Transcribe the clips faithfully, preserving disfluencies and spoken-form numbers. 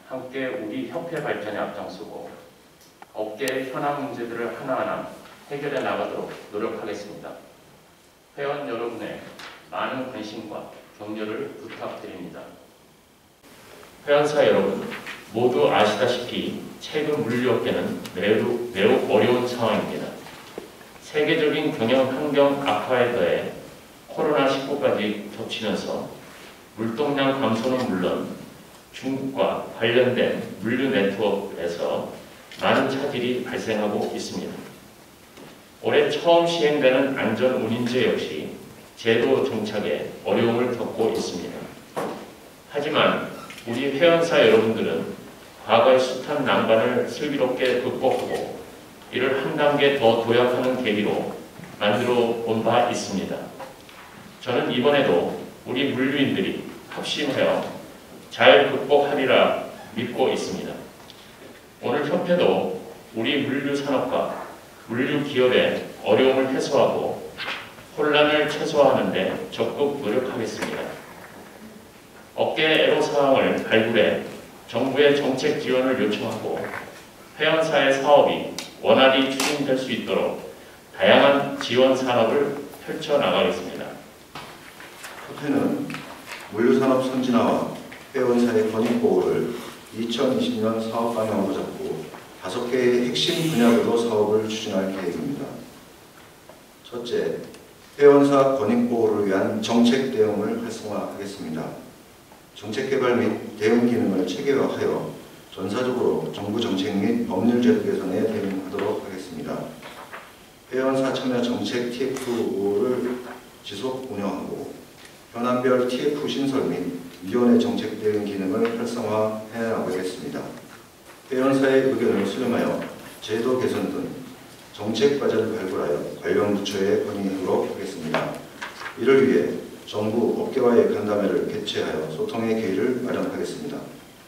함께 우리 협회 발전에 앞장서고 업계의 현안 문제들을 하나하나 해결해 나가도록 노력하겠습니다. 회원 여러분의 많은 관심과 격려를 부탁드립니다. 회원사 여러분, 모두 아시다시피 최근 물류업계는 매우, 매우 어려운 상황입니다. 세계적인 경영 환경 악화에 더해 코로나 십구까지 겹치면서 물동량 감소는 물론 중국과 관련된 물류 네트워크에서 많은 차질이 발생하고 있습니다. 올해 처음 시행되는 안전운임제 역시 제도 정착에 어려움을 겪고 있습니다. 하지만 우리 회원사 여러분들은 과거의 숱한 난관을 슬기롭게 극복하고 이를 한 단계 더 도약하는 계기로 만들어 본 바 있습니다. 저는 이번에도 우리 물류인들이 합심하여 잘 극복하리라 믿고 있습니다. 오늘 협회도 우리 물류 산업과 물류 기업의 어려움을 해소하고 혼란을 최소화하는 데 적극 노력하겠습니다. 업계 애로사항을 발굴해 정부의 정책 지원을 요청하고 회원사의 사업이 원활히 추진될 수 있도록 다양한 지원 산업을 펼쳐나가겠습니다. 협회는 물류산업 선진화와 회원사의 권익보호를 이천이십 년 사업 방향으로 잡고 다섯 개의 핵심 분야별로 사업을 추진할 계획입니다. 첫째, 회원사 권익보호를 위한 정책 대응을 활성화하겠습니다. 정책 개발 및 대응 기능을 체계화하여 전사적으로 정부 정책 및 법률 제도 개선에 대응하도록 하겠습니다. 회원사 참여 정책 티에프를 지속 운영하고 현안별 티에프 신설 및 위원회 정책 대응 기능을 활성화해 나가겠습니다. 회원사의 의견을 수렴하여 제도 개선 등 정책 과제를 발굴하여 관련 부처에 건의하도록 하겠습니다. 이를 위해 정부 업계와의 간담회를 개최하여 소통의 기회를 마련하겠습니다.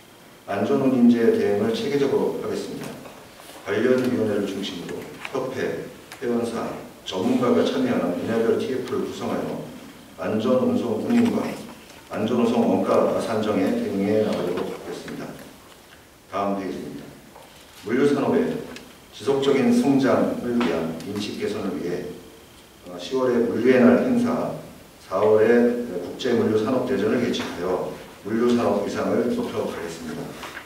안전운임제 대응을 체계적으로 하겠습니다. 관련 위원회를 중심으로 협회, 회원사, 전문가가 참여하는 분야별 티에프를 구성하여 안전운송 운임과 안전운송 원가 산정에 대응해 나가도록 하겠습니다. 다음 페이지입니다. 물류산업의 지속적인 성장을 위한 인식 개선을 위해 시월에 물류의 날 행사, 사월에 국제물류산업대전을 개최하여 물류산업 위상을 높여가겠습니다.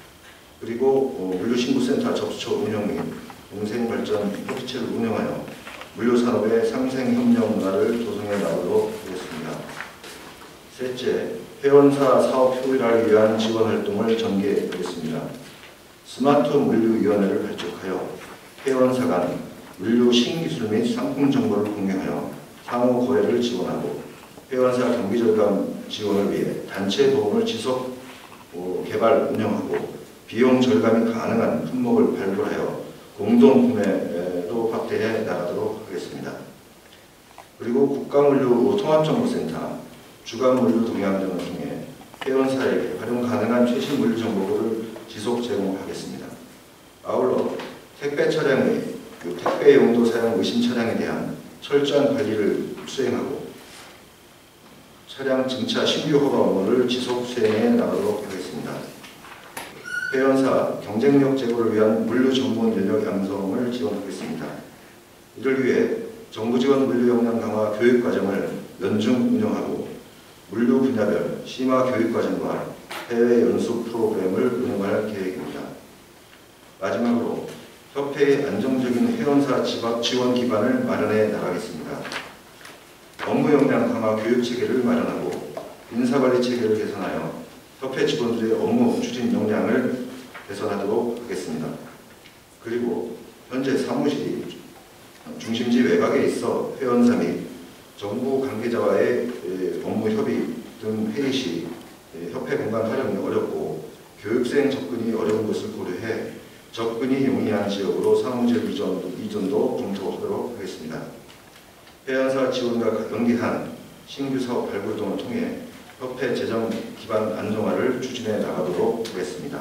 그리고 물류신고센터 접수처 운영 및 동생발전 협의체를 운영하여 물류산업의 상생협력 문화를 조성해 나가도록 하겠습니다. 셋째, 회원사 사업 효율화를 위한 지원 활동을 전개하겠습니다. 스마트 물류위원회를 발족하여 회원사 간 물류 신기술 및 상품 정보를 공유하여 상호 거래를 지원하고 회원사 경비 절감 지원을 위해 단체 보험을 지속 개발 운영하고 비용 절감이 가능한 품목을 발굴하여 공동 구매도 확대해 나가도록 하겠습니다. 그리고 국가물류 통합정보센터, 주간물류 동향 등을 통해 회원사에게 활용 가능한 최신 물류 정보를 지속 제공하겠습니다. 아울러 택배 차량의 택배 용도 사용 의심 차량에 대한 철저한 관리를 수행하고 차량 증차 신규 허가 업무를 지속 수행해 나가도록 하겠습니다. 회원사 경쟁력 제고를 위한 물류 전문 인력 양성을 지원하겠습니다. 이를 위해 정부 지원 물류 역량 강화 교육 과정을 연중 운영하고 물류 분야별 심화 교육 과정과 해외 연수 프로그램을 운영할 계획입니다. 마지막으로 협회의 안정적인 회원사 지원 기반을 마련해 나가겠습니다. 업무 역량 강화 교육 체계를 마련하고 인사관리 체계를 개선하여 협회 직원들의 업무 추진 역량을 개선하도록 하겠습니다. 그리고 현재 사무실이 중심지 외곽에 있어 회원사 및 정부 관계자와의 업무 협의 등 회의 시 협회 공간 활용이 어렵고 교육생 접근이 어려운 것을 고려해 접근이 용이한 지역으로 사무실 이전, 이전도 검토하도록 하겠습니다. 회원사 지원과 연계한 신규 사업 발굴 등을 통해 협회 재정 기반 안정화를 추진해 나가도록 하겠습니다.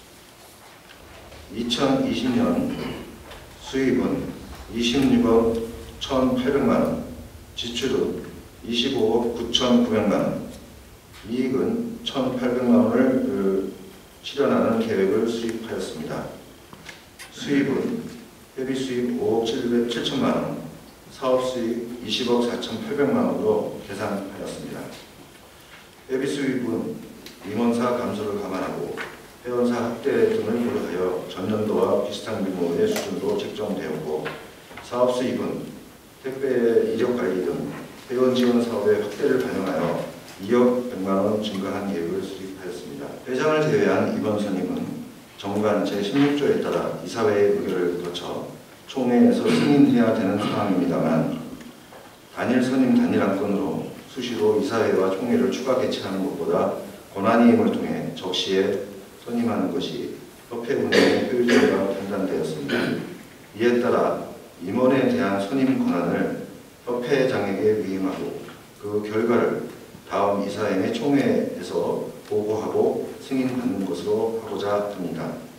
이천이십 년 수입은 이십육억 천팔백만 원, 지출은 이십오억 구천구백만 원, 이익은 천팔백만 원을 그, 실현하는 계획을 수립하였습니다. 수입은 회비 수입 오억 칠천만 원, 사업 수입 이십억 사천팔백만 원으로 계산하였습니다. 회비 수입은 임원사 감소를 감안하고 회원사 확대 등을 고려하여 전년도와 비슷한 규모의 수준으로 책정되었고, 사업 수입은 택배 이력 관리 등 회원 지원 사업의 확대를 반영하여 이억 백만 원 증가한 계획을 수립하였습니다. 회장을 제외한 이번 선임은 정관 제십육 조에 따라 이사회의 의결을 거쳐 총회에서 승인해야 되는 상황입니다만, 단일 선임 단일 안건으로 수시로 이사회와 총회를 추가 개최하는 것보다 권한이임을 통해 적시에 선임하는 것이 협회 운영의 효율적이라고 판단되었습니다. 이에 따라 임원에 대한 선임 권한을 협회장에게 위임하고 그 결과를 다음 이사회의 총회에서 보고하고 승인받는 것으로 하고자 합니다.